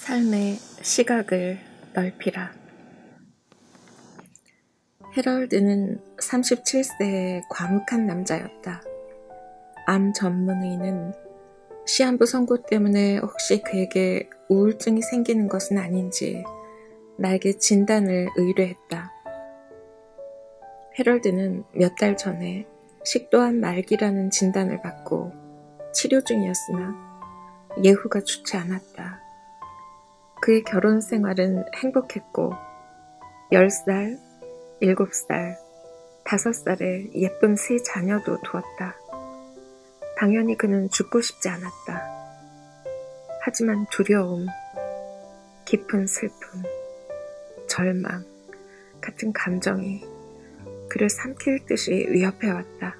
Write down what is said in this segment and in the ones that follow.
삶의 시각을 넓히라. 해럴드는 37세의 과묵한 남자였다. 암 전문의는 시한부 선고 때문에 혹시 그에게 우울증이 생기는 것은 아닌지 나에게 진단을 의뢰했다. 해럴드는 몇 달 전에 식도암 말기라는 진단을 받고 치료 중이었으나 예후가 좋지 않았다. 그의 결혼 생활은 행복했고 10살, 7살, 5살의 예쁜 세 자녀도 두었다. 당연히 그는 죽고 싶지 않았다. 하지만 두려움, 깊은 슬픔, 절망 같은 감정이 그를 삼킬 듯이 위협해왔다.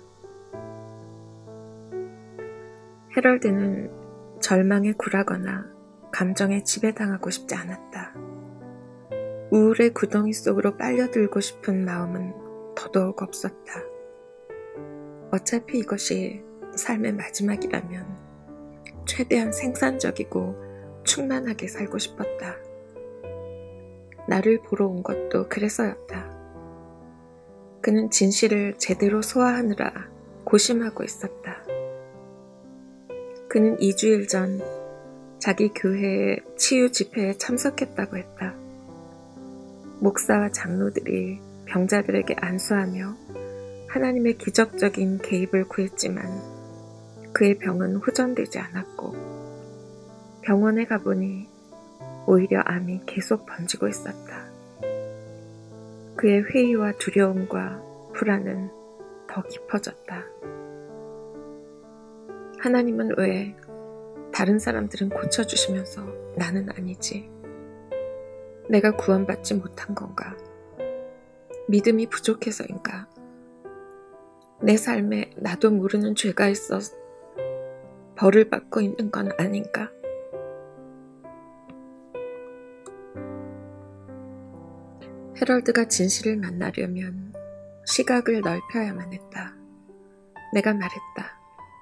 해럴드는 절망에 굴하거나 감정에 지배당하고 싶지 않았다. 우울의 구덩이 속으로 빨려들고 싶은 마음은 더더욱 없었다. 어차피 이것이 삶의 마지막이라면 최대한 생산적이고 충만하게 살고 싶었다. 나를 보러 온 것도 그래서였다. 그는 진실을 제대로 소화하느라 고심하고 있었다. 그는 2주일 전 자기 교회의 치유 집회에 참석했다고 했다. 목사와 장로들이 병자들에게 안수하며 하나님의 기적적인 개입을 구했지만 그의 병은 호전되지 않았고 병원에 가보니 오히려 암이 계속 번지고 있었다. 그의 회의와 두려움과 불안은 더 깊어졌다. 하나님은 왜 다른 사람들은 고쳐주시면서 나는 아니지? 내가 구원받지 못한 건가? 믿음이 부족해서인가? 내 삶에 나도 모르는 죄가 있어 벌을 받고 있는 건 아닌가? 해럴드가 진실을 만나려면 시각을 넓혀야만 했다. 내가 말했다.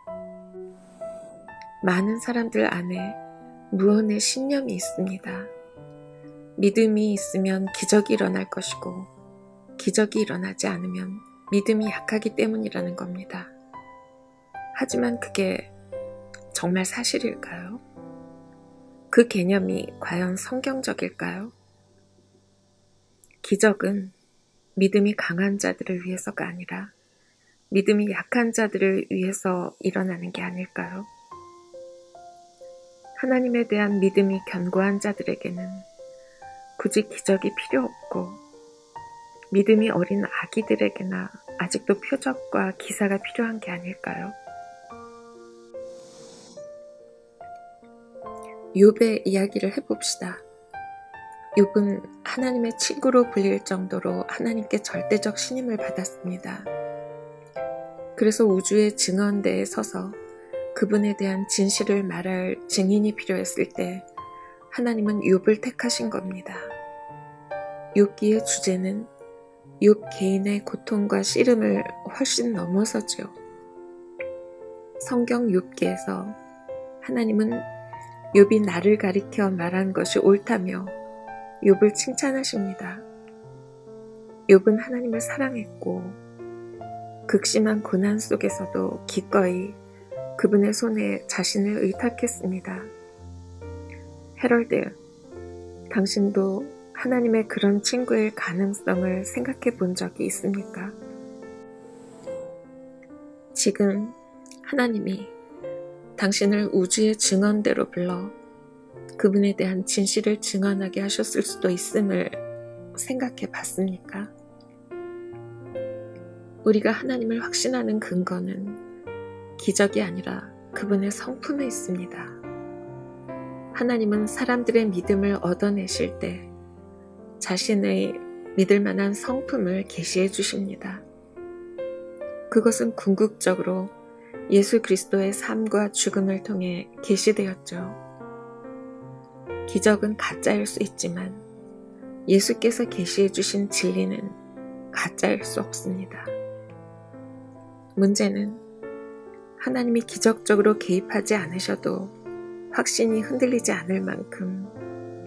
많은 사람들 안에 무언의 신념이 있습니다. 믿음이 있으면 기적이 일어날 것이고 기적이 일어나지 않으면 믿음이 약하기 때문이라는 겁니다. 하지만 그게 정말 사실일까요? 그 개념이 과연 성경적일까요? 기적은 믿음이 강한 자들을 위해서가 아니라 믿음이 약한 자들을 위해서 일어나는 게 아닐까요? 하나님에 대한 믿음이 견고한 자들에게는 굳이 기적이 필요 없고 믿음이 어린 아기들에게나 아직도 표적과 기사가 필요한 게 아닐까요? 욥의 이야기를 해봅시다. 욥은 하나님의 친구로 불릴 정도로 하나님께 절대적 신임을 받았습니다. 그래서 우주의 증언대에 서서 그분에 대한 진실을 말할 증인이 필요했을 때 하나님은 욥을 택하신 겁니다. 욥기의 주제는 욥 개인의 고통과 씨름을 훨씬 넘어서죠. 성경 욥기에서 하나님은 욥이 나를 가리켜 말한 것이 옳다며 욥을 칭찬하십니다. 욥은 하나님을 사랑했고 극심한 고난 속에서도 기꺼이 그분의 손에 자신을 의탁했습니다. 해럴드, 당신도 하나님의 그런 친구일 가능성을 생각해 본 적이 있습니까? 지금 하나님이 당신을 우주의 증언대로 불러 그분에 대한 진실을 증언하게 하셨을 수도 있음을 생각해 봤습니까? 우리가 하나님을 확신하는 근거는 기적이 아니라 그분의 성품에 있습니다. 하나님은 사람들의 믿음을 얻어내실 때 자신의 믿을 만한 성품을 계시해 주십니다. 그것은 궁극적으로 예수 그리스도의 삶과 죽음을 통해 계시되었죠. 기적은 가짜일 수 있지만 예수께서 계시해 주신 진리는 가짜일 수 없습니다. 문제는 하나님이 기적적으로 개입하지 않으셔도 확신이 흔들리지 않을 만큼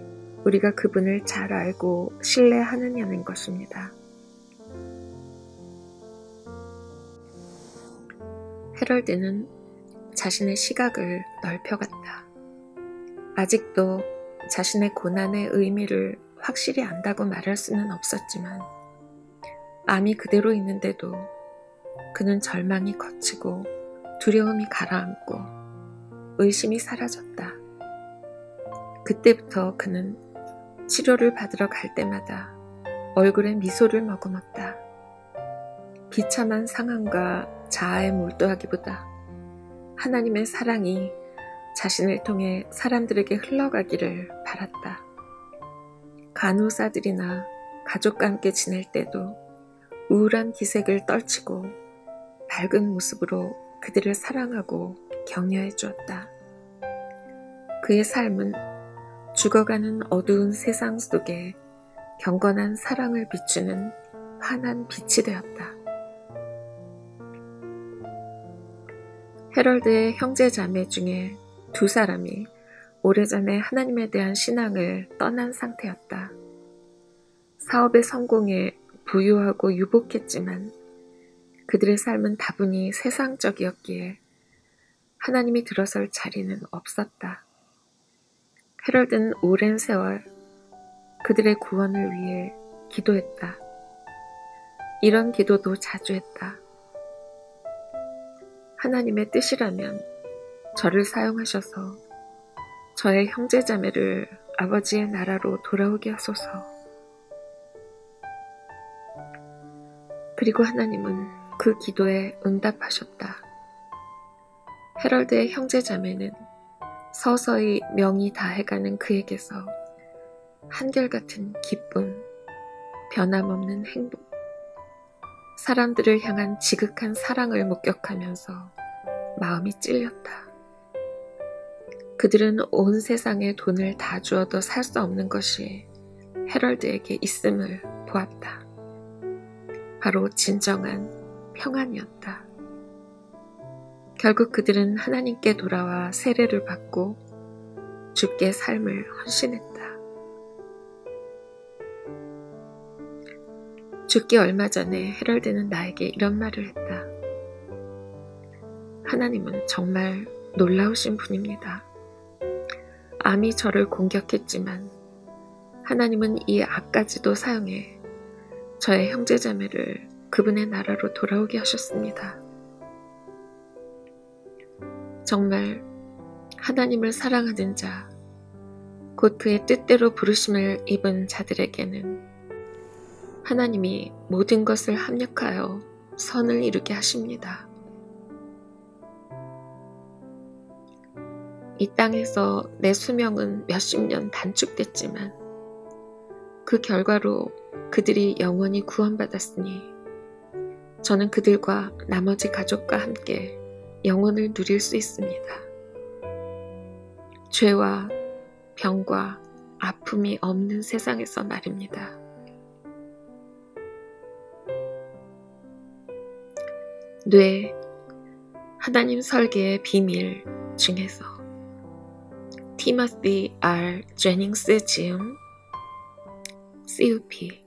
우리가 그분을 잘 알고 신뢰하느냐는 것입니다. 헤럴드는 자신의 시각을 넓혀갔다. 아직도 자신의 고난의 의미를 확실히 안다고 말할 수는 없었지만 마음이 그대로 있는데도 그는 절망이 걷히고 두려움이 가라앉고 의심이 사라졌다. 그때부터 그는 치료를 받으러 갈 때마다 얼굴에 미소를 머금었다. 비참한 상황과 자아에 몰두하기보다 하나님의 사랑이 자신을 통해 사람들에게 흘러가기를 바랐다. 간호사들이나 가족과 함께 지낼 때도 우울한 기색을 떨치고 밝은 모습으로 그들을 사랑하고 격려해 주었다. 그의 삶은 죽어가는 어두운 세상 속에 경건한 사랑을 비추는 환한 빛이 되었다. 헤럴드의 형제 자매 중에 두 사람이 오래전에 하나님에 대한 신앙을 떠난 상태였다. 사업의 성공에 부유하고 유복했지만 그들의 삶은 다분히 세상적이었기에 하나님이 들어설 자리는 없었다. 헤럴드는 오랜 세월 그들의 구원을 위해 기도했다. 이런 기도도 자주 했다. 하나님의 뜻이라면 저를 사용하셔서 저의 형제자매를 아버지의 나라로 돌아오게 하소서. 그리고 하나님은 그 기도에 응답하셨다. 헤럴드의 형제자매는 서서히 명이 다해가는 그에게서 한결같은 기쁨, 변함없는 행복, 사람들을 향한 지극한 사랑을 목격하면서 마음이 찔렸다. 그들은 온 세상에 돈을 다 주어도 살 수 없는 것이 헤럴드에게 있음을 보았다. 바로 진정한 평안이었다. 결국 그들은 하나님께 돌아와 세례를 받고 주께 삶을 헌신했다. 죽기 얼마 전에 헤럴드는 나에게 이런 말을 했다. 하나님은 정말 놀라우신 분입니다. 암이 저를 공격했지만 하나님은 이 악까지도 사용해 저의 형제자매를 그분의 나라로 돌아오게 하셨습니다. 정말 하나님을 사랑하는 자, 곧 그의 뜻대로 부르심을 입은 자들에게는 하나님이 모든 것을 합력하여 선을 이루게 하십니다. 이 땅에서 내 수명은 몇십 년 단축됐지만 그 결과로 그들이 영원히 구원받았으니 저는 그들과 나머지 가족과 함께 영혼을 누릴 수 있습니다. 죄와 병과 아픔이 없는 세상에서 말입니다. 뇌, 하나님 설계의 비밀 중에서 티머시 R. 제닝스 지음 CUP